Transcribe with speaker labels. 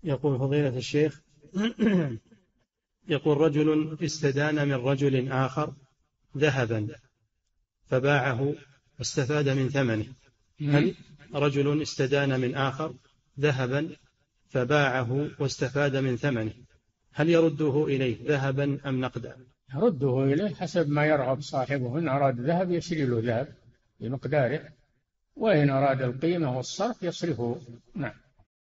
Speaker 1: يقول فضيلة الشيخ يقول رجل استدان من رجل آخر ذهبا فباعه واستفاد من ثمنه، هل رجل استدان من آخر ذهبا فباعه واستفاد من ثمنه، هل يرده إليه ذهبا أم نقدا؟
Speaker 2: يرده إليه حسب ما يرغب صاحبه، إن أراد ذهب يشري له ذهب بمقداره، وإن أراد القيمة والصرف يصرفه. نعم.